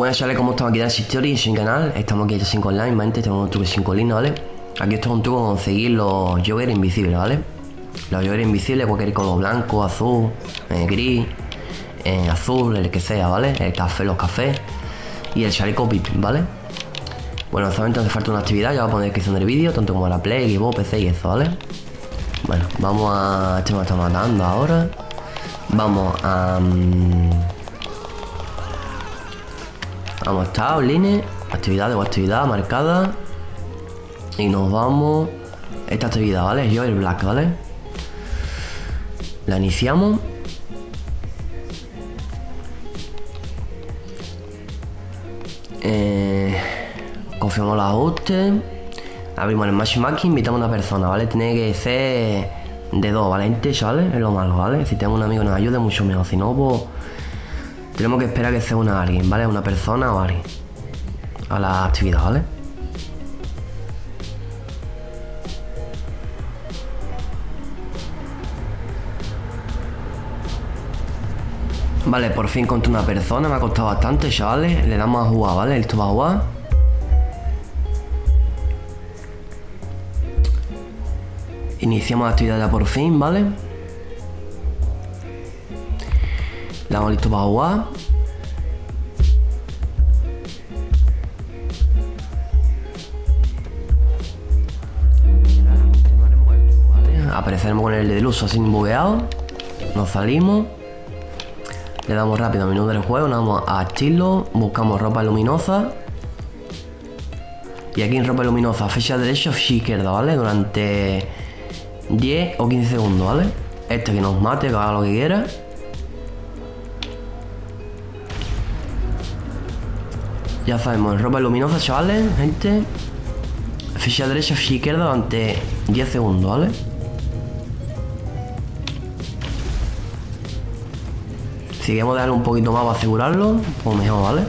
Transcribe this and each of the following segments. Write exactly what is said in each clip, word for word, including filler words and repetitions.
buenas chavales, ¿cómo estamos? Aquí de Story, sin canal. Estamos aquí en cinco Online, ¿vale? Tenemos un truco cinco líneas, ¿vale? Aquí esto es un truco para conseguir los Joggers invisibles, ¿vale? Los Joggers invisibles, cualquier color blanco, azul, eh, gris, eh, azul, el que sea, ¿vale? El café, los cafés y el chaleco V I P, ¿vale? Bueno, solamente hace falta una actividad, ya voy a poner en la descripción del vídeo, tanto como la Play, Xbox, P C y eso, ¿vale? Bueno, vamos a... Este me está matando ahora. Vamos a... Um... Vamos a estar online, actividad o actividad marcada. Y nos vamos. Esta actividad, ¿vale? Yo el Black, ¿vale? La iniciamos. Eh, confirmamos los ajustes. Abrimos el matchmaking, invitamos a una persona, ¿vale? Tiene que ser de dos, ¿vale? ¿Vale? Es lo malo, ¿vale? Si tenemos un amigo que nos ayude, mucho mejor. Si no, pues tenemos que esperar que sea una alguien, ¿vale? Una persona o alguien a la actividad, ¿vale? Vale, por fin encontré una persona, me ha costado bastante, chavales. Le damos a jugar, ¿vale? Esto va a jugar. Iniciamos la actividad ya por fin, ¿vale? Le damos listo para jugar. Apareceremos con el del uso sin bugueado. Nos salimos. Le damos rápido a menú del juego. Nos vamos a estilo. Buscamos ropa luminosa. Y aquí en ropa luminosa, fecha derecha o fecha izquierda, ¿vale? Durante diez o quince segundos, ¿vale? Este que nos mate, que haga lo que quiera. Ya sabemos, ropa luminosa, chavales, gente. Fecha derecha, fecha izquierda durante diez segundos, ¿vale? Si queremos darle un poquito más para asegurarlo, pues mejor, ¿vale?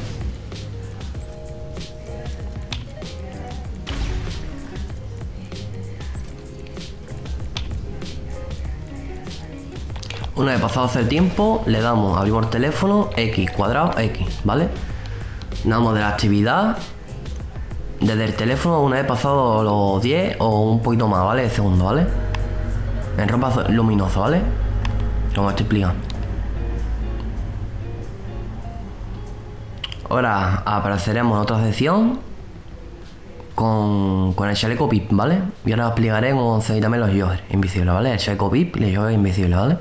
Una vez pasado ese tiempo, le damos, abrimos el teléfono, X, cuadrado, X, ¿vale? Damos de la actividad desde el teléfono una vez pasado los diez o un poquito más, ¿vale? De segundos, ¿vale? En ropa luminosa, ¿vale? Como estoy explicando. Ahora apareceremos en otra sección con, con el chaleco V I P, ¿vale? Y ahora os explicaré cómo conseguir también los Joggers invisibles, ¿vale? El chaleco V I P y los Joggers invisibles, ¿vale?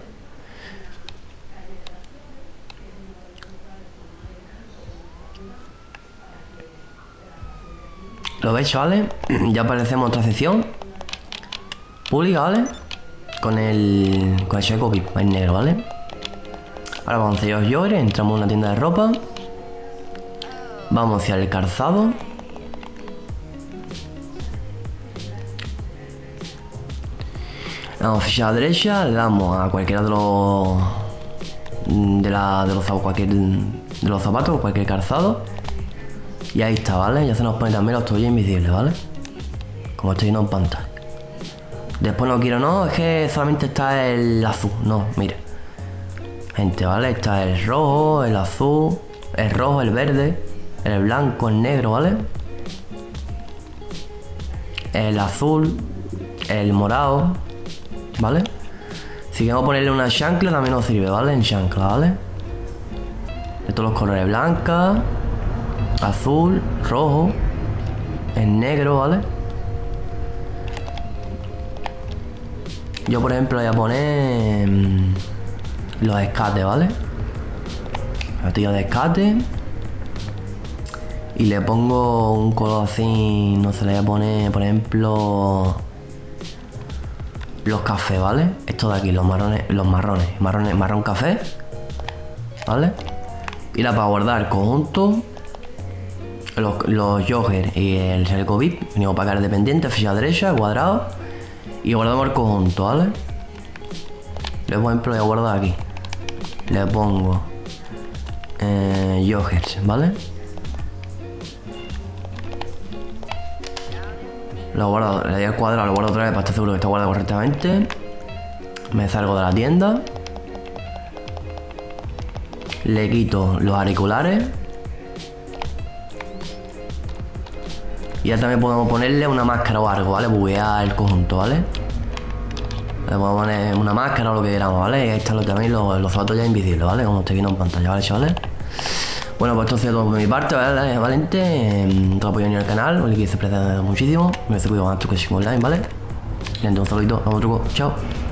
¿Lo veis, chavales? Ya aparecemos en otra sección pública, ¿vale? Con el, con el chaleco V I P en negro, ¿vale? Ahora vamos a conseguir los Joggers, entramos en una tienda de ropa. Vamos hacia el calzado. Le damos ficha a la derecha, le damos a cualquiera de los de la de los cualquier de los zapatos, cualquier calzado. Y ahí está, ¿vale? Ya se nos ponen también los tobillos invisibles, ¿vale? Como estoy viendo en pantalla. Después no quiero, no, es que solamente está el azul. No, mira. Gente, ¿vale? Está el rojo, el azul, el rojo, el verde, el blanco, el negro, ¿vale? El azul, el morado, ¿vale? Si queremos ponerle una chancla también nos sirve, ¿vale? En chancla, ¿vale? De todos los colores, blanca, azul, rojo, el negro, ¿vale? Yo por ejemplo voy a poner mmm, los escates, ¿vale? Gatillo de escate. Y le pongo un color así, no sé, le voy a poner, por ejemplo, los cafés, ¿vale? Esto de aquí, los marrones, los marrones, marrones, marrón café, ¿vale? Y la para guardar el conjunto, los, los Joggers y el chaleco V I P, venimos para acá dependiente, ficha derecha, cuadrado, y guardamos el conjunto, ¿vale? Le por ejemplo voy a guardar aquí, le pongo eh, Joggers, ¿vale? Lo guardo, le doy al cuadrado, lo guardo otra vez para estar seguro que está guardado correctamente. Me salgo de la tienda. Le quito los auriculares. Y ya también podemos ponerle una máscara o algo, ¿vale? Buguear el conjunto, ¿vale? Le podemos poner una máscara o lo que queramos, ¿vale? Y ahí están los, también los, los zapatos ya invisibles, ¿vale? Como estáis viendo en pantalla, ¿vale, chavales? Bueno, pues entonces todo por mi parte, ¿vale? Valente, eh, todo apoyo en el canal, os que se aprecia muchísimo. Me hace cuidado con Truco cinco Online, ¿vale? Y entonces un saludito, vamos truco, chao.